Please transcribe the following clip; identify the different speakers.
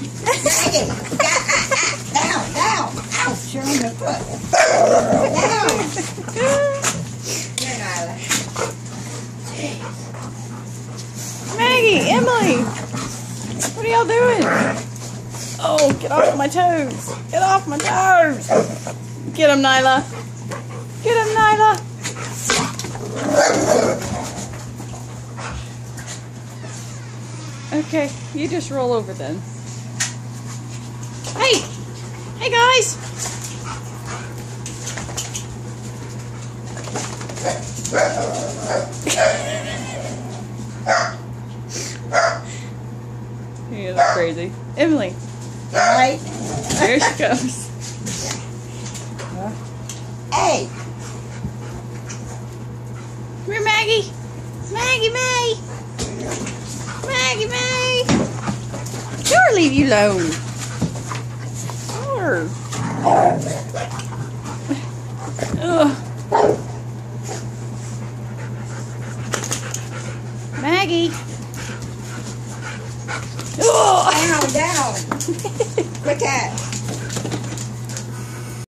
Speaker 1: Maggie, down, down. Ouch, you're on your foot. Down. Here, Nyla.
Speaker 2: Maggie, Emily, what are y'all doing? Oh, get off my toes. Get off my toes. Get him, Nyla. Get him, Nyla. Okay, you just roll over then. Hey! Hey, guys! Yeah, that's crazy. Emily.
Speaker 1: Right.
Speaker 2: There she goes.
Speaker 1: Hey.
Speaker 2: Come here, Maggie. Maggie, May. Maggie, May. Sure, leave you alone. Sure. Ugh. Maggie.
Speaker 1: Down, down. Quick cat.